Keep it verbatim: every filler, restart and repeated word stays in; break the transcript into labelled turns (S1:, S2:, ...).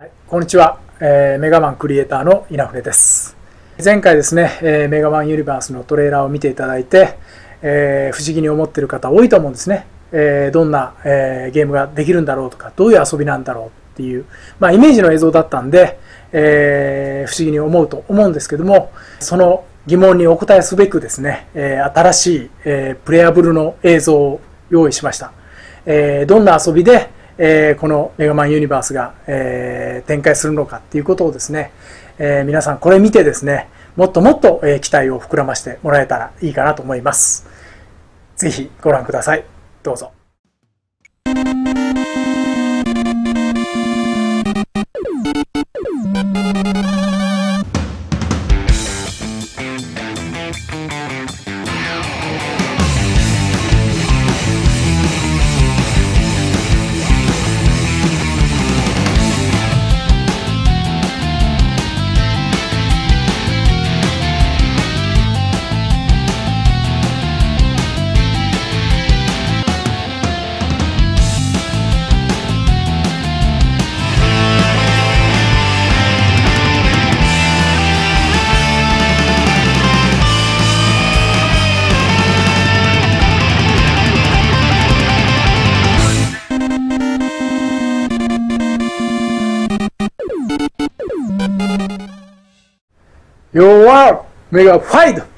S1: はい、こんにちは、えー、メガマンクリエイターの稲船です。前回ですね、えー、メガマンユニバースのトレーラーを見ていただいて、えー、不思議に思っている方多いと思うんですね。えー、どんな、えー、ゲームができるんだろうとか、どういう遊びなんだろうっていう、まあ、イメージの映像だったんで、えー、不思議に思うと思うんですけども、その疑問にお答えすべくですね、えー、新しい、えー、プレイアブルの映像を用意しました。えー、どんな遊びでえー、このメガマンユニバースが、えー、展開するのかっていうことをですね、えー、皆さんこれ見てですね、もっともっと、えー、期待を膨らましてもらえたらいいかなと思います。ぜひご覧ください。どうぞ。Your world, mega fight!